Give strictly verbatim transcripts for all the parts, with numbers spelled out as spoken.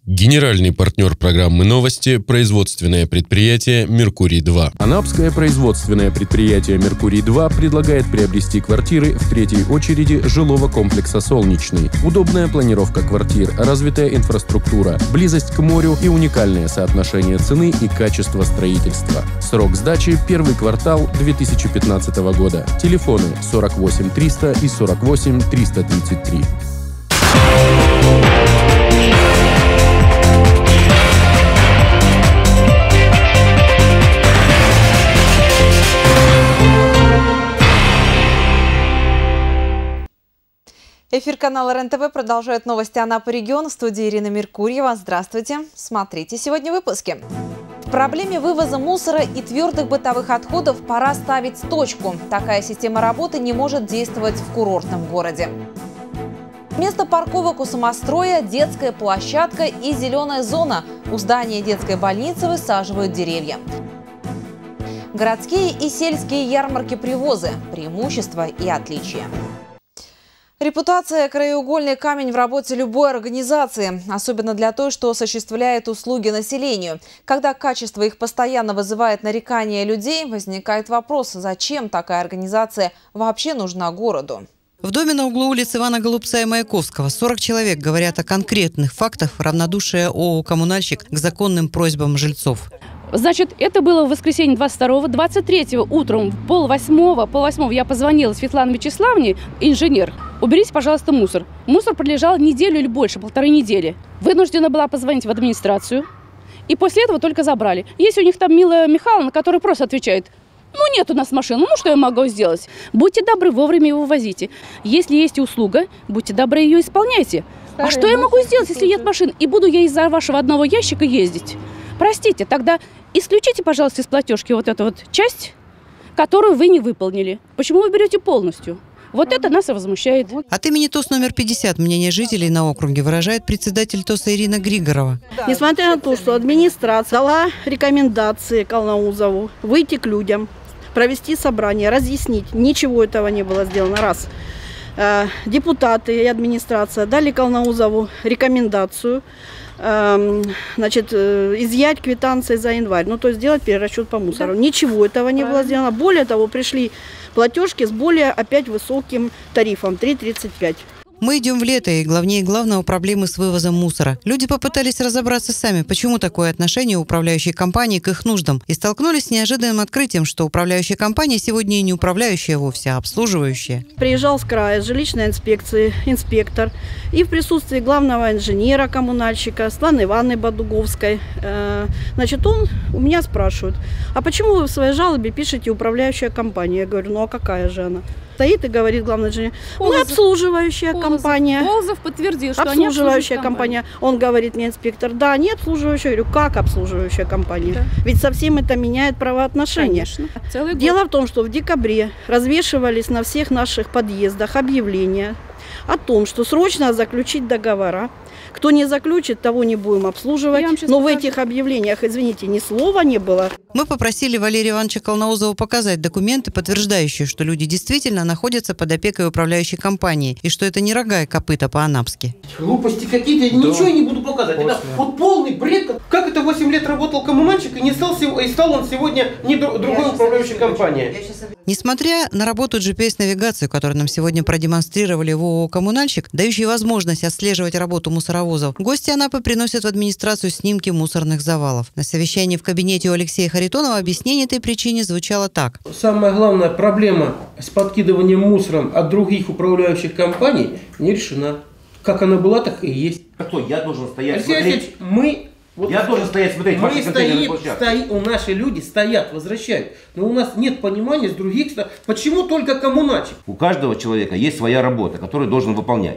Генеральный партнер программы «Новости» – производственное предприятие «Меркурий-два». Анапское производственное предприятие «Меркурий-два» предлагает приобрести квартиры в третьей очереди жилого комплекса «Солнечный». Удобная планировка квартир, развитая инфраструктура, близость к морю и уникальное соотношение цены и качества строительства. Срок сдачи – первый квартал две тысячи пятнадцатого года. Телефоны сорок восемь триста и сорок восемь триста тридцать три. Эфир канала эр эн тэ вэ продолжает новости Анапы региона. В студии Ирина Меркурьева. Здравствуйте. Смотрите сегодня в выпуске. В проблеме вывоза мусора и твердых бытовых отходов пора ставить точку. Такая система работы не может действовать в курортном городе. Вместо парковок у самостроя детская площадка и зеленая зона. У здания детской больницы высаживают деревья. Городские и сельские ярмарки-привозы. Преимущества и отличия. Репутация – краеугольный камень в работе любой организации, особенно для той, что осуществляет услуги населению. Когда качество их постоянно вызывает нарекания людей, возникает вопрос, зачем такая организация вообще нужна городу. В доме на углу улиц Ивана Голубца и Маяковского сорок человек говорят о конкретных фактах равнодушия ООО «Коммунальщик» к законным просьбам жильцов. Значит, это было в воскресенье двадцать второго, двадцать третьего утром, пол восьмого, пол восьмого я позвонила Светлане Вячеславовне, инженер. Уберите, пожалуйста, мусор. Мусор пролежал неделю или больше, полторы недели. Вынуждена была позвонить в администрацию. И после этого только забрали. Есть у них там Мила Михайловна, которая просто отвечает: ну, нет у нас машины, ну, что я могу сделать? Будьте добры, вовремя его возите. Если есть услуга, будьте добры, ее исполняйте. Старый а что я могу сделать, если нет машин? И буду я из-за вашего одного ящика ездить? Простите, тогда исключите, пожалуйста, из платежки вот эту вот часть, которую вы не выполнили. Почему вы берете полностью? Вот это нас и возмущает. От имени ТОС номер пятьдесят мнение жителей на округе выражает председатель ТОСа Ирина Григорова. Несмотря на то, что администрация дала рекомендации Калнаузову выйти к людям, провести собрание, разъяснить, ничего этого не было сделано. Раз. Депутаты и администрация дали Калнаузову рекомендацию, значит, изъять квитанции за январь, ну, то есть сделать перерасчет по мусору. Да. Ничего этого не было сделано. Более того, пришли платежки с более опять высоким тарифом три тридцать пять. Мы идем в лето, и главнее главного проблемы с вывозом мусора. Люди попытались разобраться сами, почему такое отношение управляющей компании к их нуждам, и столкнулись с неожиданным открытием, что управляющая компания сегодня и не управляющая вовсе, а обслуживающая. Приезжал с края, с жилищной инспекции, инспектор, и в присутствии главного инженера-коммунальщика Светланы Ивановны Бодуговской, э, значит, он у меня спрашивает: а почему вы в своей жалобе пишете управляющая компания? Я говорю: ну а какая же она? Стоит и говорит главный инженер: мы обслуживающая Полозов. компания. Полозов подтвердил, что обслуживающая они обслуживающая компания. Он говорит мне, инспектор: да, не обслуживающая. Я говорю: как обслуживающая компания? Да. Ведь совсем это меняет правоотношения. Целый год. Дело в том, что в декабре развешивались на всех наших подъездах объявления о том, что срочно заключить договора. Кто не заключит, того не будем обслуживать. Но в этих объявлениях, извините, ни слова не было. Мы попросили Валерия Ивановича Калнаузова показать документы, подтверждающие, что люди действительно находятся под опекой управляющей компании, и что это не рога и копыта по-анапски. Глупости какие-то, я да. ничего не буду показывать. Это вот полный бред. Как это восемь лет работал коммунальщик, и не стал, и стал он сегодня не другой управляющей компанией. Несмотря на работу джи пи эс-навигацию, которую нам сегодня продемонстрировали в ООО «Коммунальщик», дающий возможность отслеживать работу мусоровозов, гости Анапы приносят в администрацию снимки мусорных завалов. На совещании в кабинете у Алексея Харитонова объяснение этой причине звучало так. Самая главная проблема с подкидыванием мусором от других управляющих компаний не решена. Как она была, так и есть. Кто? Я должен стоять Алексей смотреть? Мы... Вот я должен стоять смотреть мы ваши стоим, площадки. стоим, наши люди стоят, возвращают. Но у нас нет понимания с других. Почему только коммунальщик? У каждого человека есть своя работа, которую должен выполнять.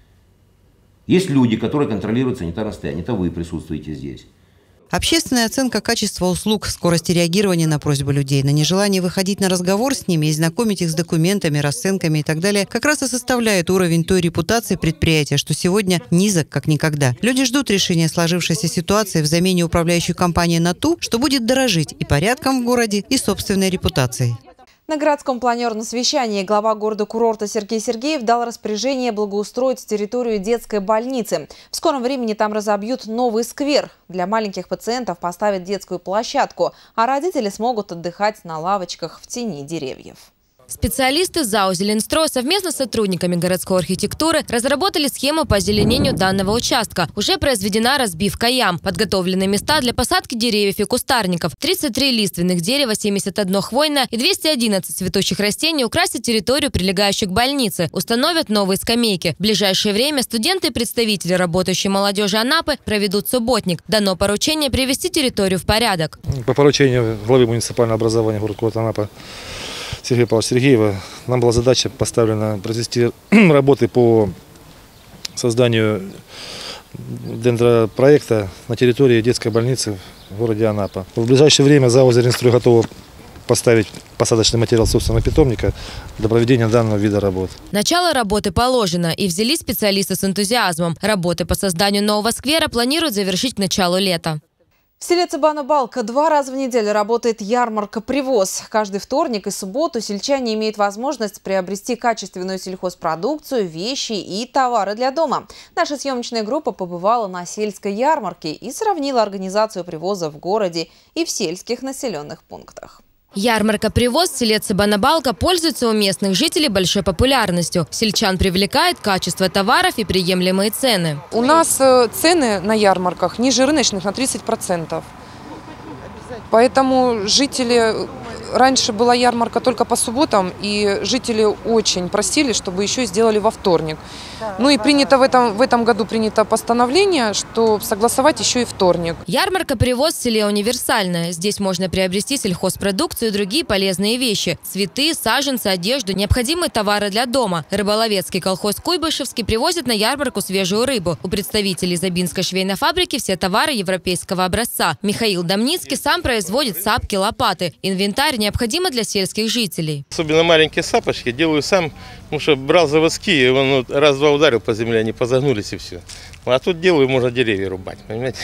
Есть люди, которые контролируют санитарное состояние. Это вы присутствуете здесь. Общественная оценка качества услуг, скорости реагирования на просьбы людей, на нежелание выходить на разговор с ними и знакомить их с документами, расценками и так далее, как раз и составляет уровень той репутации предприятия, что сегодня низок как никогда. Люди ждут решения сложившейся ситуации в замене управляющей компании на ту, что будет дорожить и порядком в городе, и собственной репутацией. На городском планерном совещании глава города-курорта Сергей Сергеев дал распоряжение благоустроить территорию детской больницы. В скором времени там разобьют новый сквер. Для маленьких пациентов поставят детскую площадку, а родители смогут отдыхать на лавочках в тени деревьев. Специалисты ЗАО «Зеленстрой» совместно с сотрудниками городской архитектуры разработали схему по озеленению данного участка. Уже произведена разбивка ям, подготовлены места для посадки деревьев и кустарников. тридцать три лиственных дерева, семьдесят одно хвойное и двести одиннадцать цветущих растений украсят территорию, прилегающую к больнице. Установят новые скамейки. В ближайшее время студенты и представители работающей молодежи Анапы проведут субботник. Дано поручение привести территорию в порядок. По поручению главы муниципального образования города Анапы Сергея Павловича Сергеева нам была задача поставлена произвести работы по созданию дендропроекта на территории детской больницы в городе Анапа. В ближайшее время ЗАО «Зеленстрой» готово поставить посадочный материал собственного питомника для проведения данного вида работ. Начало работы положено, и взялись специалисты с энтузиазмом. Работы по созданию нового сквера планируют завершить к началу лета. В селе Цыбано-Балка два раза в неделю работает ярмарка «Привоз». Каждый вторник и субботу сельчане имеют возможность приобрести качественную сельхозпродукцию, вещи и товары для дома. Наша съемочная группа побывала на сельской ярмарке и сравнила организацию привоза в городе и в сельских населенных пунктах. Ярмарка «Привоз» в селе Цыбано-Балка пользуется у местных жителей большой популярностью. Сельчан привлекает качество товаров и приемлемые цены. У нас цены на ярмарках ниже рыночных на тридцать процентов. Поэтому жители... Раньше была ярмарка только по субботам, и жители очень просили, чтобы еще сделали во вторник. Ну и принято в этом, в этом году принято постановление, что согласовать еще и вторник. Ярмарка «Привоз» в селе универсальная. Здесь можно приобрести сельхозпродукцию и другие полезные вещи. Цветы, саженцы, одежду, необходимые товары для дома. Рыболовецкий колхоз Куйбышевский привозит на ярмарку свежую рыбу. У представителей Забинской швейной фабрики все товары европейского образца. Михаил Домницкий сам производит сапки, лопаты. Инвентарь необходимо для сельских жителей. Особенно маленькие сапочки делаю сам, потому что брал заводские, он раз-два ударил по земле, они позагнулись и все. А тут делаю, можно деревья рубать, понимаете?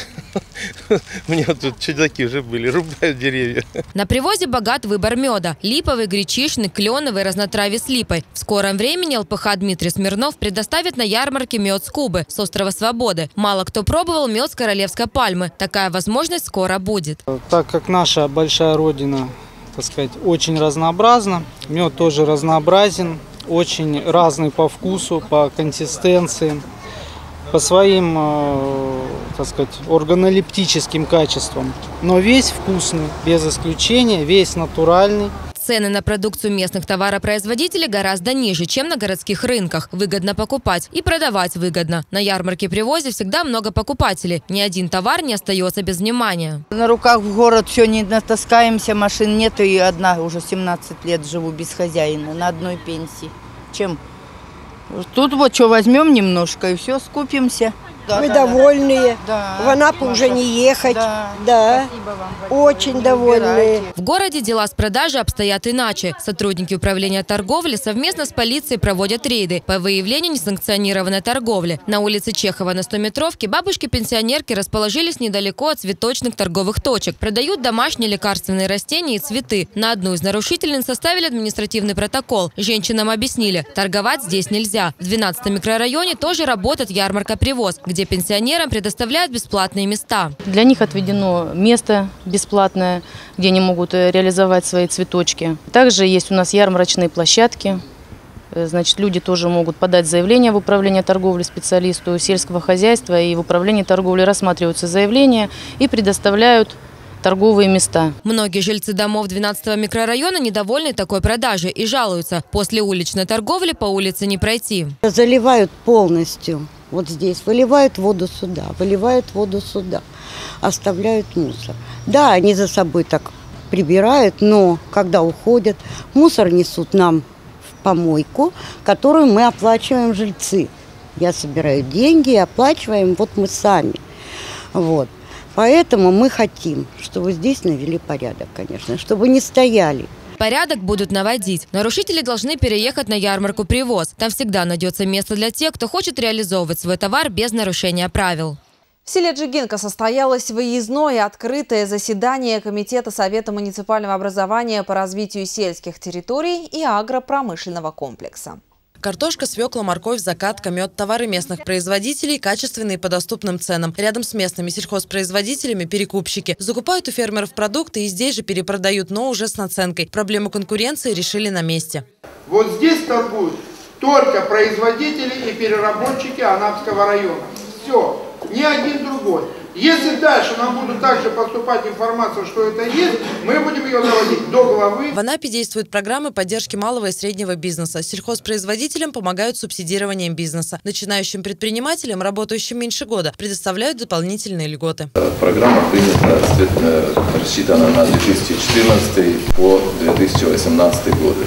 У меня тут чудаки уже были, рубают деревья. На привозе богат выбор меда. Липовый, гречишный, кленовый, разнотравье с липой. В скором времени ЛПХ Дмитрий Смирнов предоставит на ярмарке мед с Кубы, с острова Свободы. Мало кто пробовал мед с королевской пальмы. Такая возможность скоро будет. Так как наша большая родина, так сказать, очень разнообразна, мед тоже разнообразен, очень разный по вкусу, по консистенции, по своим, так сказать, органолептическим качествам. Но весь вкусный, без исключения, весь натуральный. Цены на продукцию местных товаропроизводителей гораздо ниже, чем на городских рынках. Выгодно покупать и продавать выгодно. На ярмарке-привозе всегда много покупателей. Ни один товар не остается без внимания. На руках в город все не натаскаемся, машин нет, и одна уже семнадцать лет живу без хозяина, на одной пенсии. Чем? Тут вот что возьмем немножко и все, скупимся. Мы да, довольные. Да. В Анапу Маша, уже не ехать. Да. Да. Вам, очень довольные. В городе дела с продажей обстоят иначе. Сотрудники управления торговли совместно с полицией проводят рейды по выявлению несанкционированной торговли. На улице Чехова на стометровке бабушки-пенсионерки расположились недалеко от цветочных торговых точек. Продают домашние лекарственные растения и цветы. На одну из нарушительниц составили административный протокол. Женщинам объяснили, торговать здесь нельзя. В двенадцатом микрорайоне тоже работает ярмарка «Привоз», где пенсионерам предоставляют бесплатные места. Для них отведено место бесплатное, где они могут реализовать свои цветочки. Также есть у нас ярмарочные площадки. Значит, люди тоже могут подать заявление в управление торговли специалисту сельского хозяйства, и в управлении торговли рассматриваются заявления и предоставляют торговые места. Многие жильцы домов двенадцатого микрорайона недовольны такой продажей и жалуются. После уличной торговли по улице не пройти. Заливают полностью. Вот здесь выливают воду сюда, выливают воду сюда, оставляют мусор. Да, они за собой так прибирают, но когда уходят, мусор несут нам в помойку, которую мы оплачиваем жильцы. Я собираю деньги и оплачиваем вот мы сами. Вот. Поэтому мы хотим, чтобы здесь навели порядок, конечно, чтобы не стояли. Порядок будут наводить. Нарушители должны переехать на ярмарку «Привоз». Там всегда найдется место для тех, кто хочет реализовывать свой товар без нарушения правил. В В селе Джигинка состоялось выездное открытое заседание Комитета Совета муниципального образования по развитию сельских территорий и агропромышленного комплекса. Картошка, свекла, морковь, закатка, мед – товары местных производителей, качественные по доступным ценам. Рядом с местными сельхозпроизводителями перекупщики. Закупают у фермеров продукты и здесь же перепродают, но уже с наценкой. Проблему конкуренции решили на месте. Вот здесь торгуют только производители и переработчики Анапского района. Все, ни один другой. Если дальше нам будут также поступать информация, что это есть, мы будем ее доводить до главы. В Анапе действуют программы поддержки малого и среднего бизнеса. Сельхозпроизводителям помогают субсидированием бизнеса. Начинающим предпринимателям, работающим меньше года, предоставляют дополнительные льготы. Программа принята, рассчитана на две тысячи четырнадцатый по две тысячи восемнадцатый годы.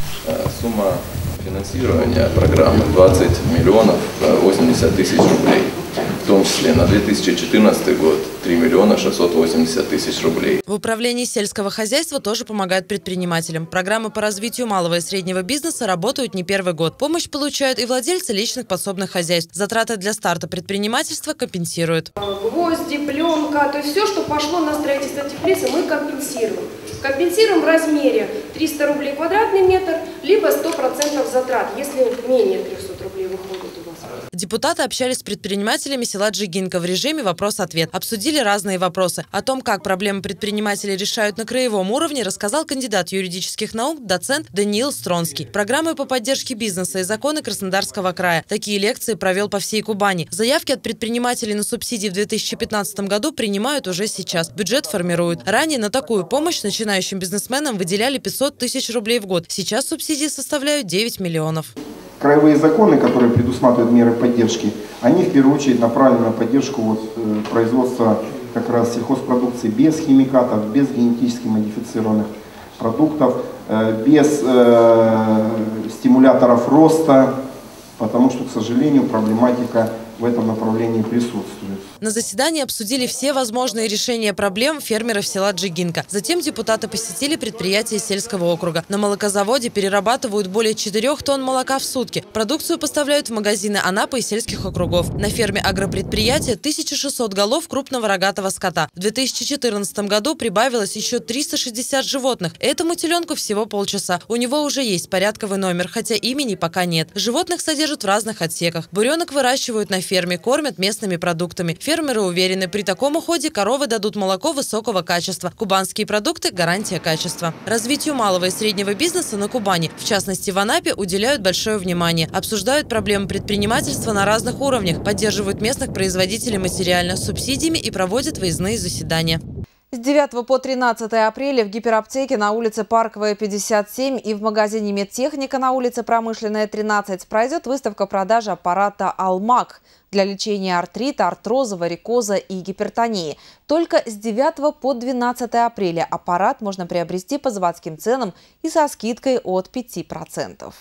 Сумма финансирования программы двадцать миллионов восемьдесят тысяч рублей. В том числе на две тысячи четырнадцатый год три миллиона шестьсот восемьдесят тысяч рублей. В управлении сельского хозяйства тоже помогают предпринимателям. Программы по развитию малого и среднего бизнеса работают не первый год. Помощь получают и владельцы личных подсобных хозяйств. Затраты для старта предпринимательства компенсируют. Гвозди, пленка, то есть все, что пошло на строительство теплицы, мы компенсируем. Компенсируем в размере триста рублей квадратный метр, либо сто процентов затрат, если менее трехсот рублей выходит у вас. Депутаты общались с предпринимателями села Джигинка в режиме «Вопрос-ответ». Обсудили разные вопросы. О том, как проблемы предпринимателей решают на краевом уровне, рассказал кандидат юридических наук, доцент Даниил Стронский. Программы по поддержке бизнеса и законы Краснодарского края. Такие лекции провел по всей Кубани. Заявки от предпринимателей на субсидии в две тысячи пятнадцатом году принимают уже сейчас. Бюджет формируют. Ранее на такую помощь начинающим бизнесменам выделяли пятьсот тысяч рублей в год. Сейчас субсидии составляют девять миллионов. Краевые законы, которые предусматривают меры поддержки, они в первую очередь направлены на поддержку вот, э, производства как раз сельхозпродукции без химикатов, без генетически модифицированных продуктов, э, без э, стимуляторов роста, потому что, к сожалению, проблематика в этом направлении присутствует. На заседании обсудили все возможные решения проблем фермеров села Джигинка. Затем депутаты посетили предприятия сельского округа. На молокозаводе перерабатывают более четырёх тонн молока в сутки. Продукцию поставляют в магазины Анапы и сельских округов. На ферме агропредприятия тысяча шестьсот голов крупного рогатого скота. В две тысячи четырнадцатом году прибавилось еще триста шестьдесят животных. Этому теленку всего полчаса. У него уже есть порядковый номер, хотя имени пока нет. Животных содержат в разных отсеках. Буренок выращивают на ферме, кормят местными продуктами. Фермеры уверены, при таком уходе коровы дадут молоко высокого качества. Кубанские продукты – гарантия качества. Развитию малого и среднего бизнеса на Кубани, в частности в Анапе, уделяют большое внимание. Обсуждают проблемы предпринимательства на разных уровнях, поддерживают местных производителей материально, субсидиями и проводят выездные заседания. С девятого по тринадцатое апреля в гипераптеке на улице Парковая, пятьдесят семь и в магазине Медтехника на улице Промышленная, тринадцать пройдет выставка продажи аппарата «Алмак» для лечения артрита, артроза, варикоза и гипертонии. Только с девятого по двенадцатое апреля аппарат можно приобрести по заводским ценам и со скидкой от пяти процентов.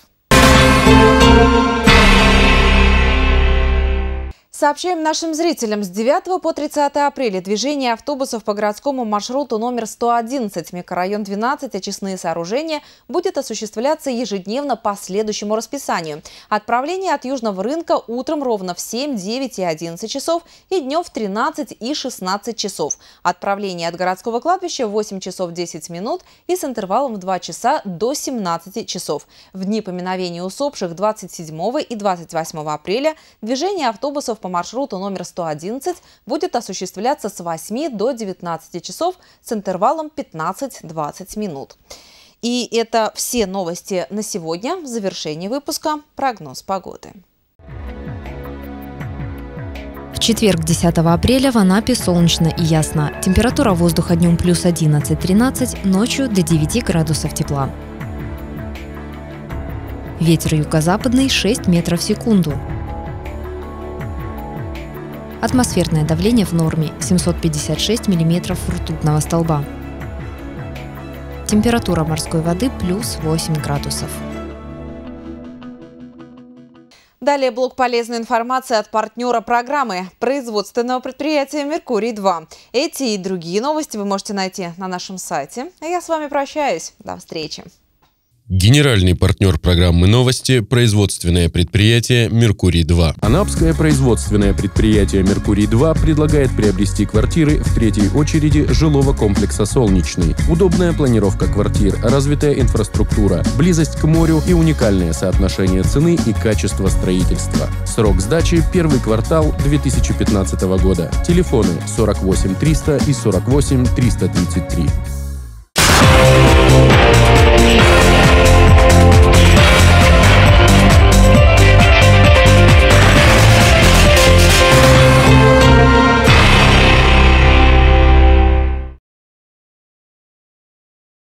Сообщаем нашим зрителям, с девятого по тридцатое апреля движение автобусов по городскому маршруту номер сто одиннадцать, микрорайон двенадцать, очистные сооружения будет осуществляться ежедневно по следующему расписанию. Отправление от Южного рынка утром ровно в семь, девять и одиннадцать часов и днем в тринадцать и шестнадцать часов. Отправление от городского кладбища в восемь часов десять минут и с интервалом в два часа до семнадцати часов. В дни поминовения усопших двадцать седьмого и двадцать восьмого апреля движение автобусов по маршруту номер сто одиннадцать будет осуществляться с восьми до девятнадцати часов с интервалом пятнадцать-двадцать минут. И это все новости на сегодня. В завершении выпуска прогноз погоды. В четверг, десятого апреля, в Анапе солнечно и ясно. Температура воздуха днем плюс одиннадцать-тринадцать, ночью до девяти градусов тепла. Ветер юго-западный шесть метров в секунду. Атмосферное давление в норме семьсот пятьдесят шесть миллиметров ртутного столба. Температура морской воды плюс восемь градусов. Далее блок полезной информации от партнера программы производственного предприятия «Меркурий два». Эти и другие новости вы можете найти на нашем сайте. А я с вами прощаюсь. До встречи. Генеральный партнер программы «Новости» – производственное предприятие «Меркурий-два». Анапское производственное предприятие «Меркурий-два» предлагает приобрести квартиры в третьей очереди жилого комплекса «Солнечный». Удобная планировка квартир, развитая инфраструктура, близость к морю и уникальное соотношение цены и качества строительства. Срок сдачи – первый квартал две тысячи пятнадцатого года. Телефоны сорок восемь триста и сорок восемь триста тридцать три.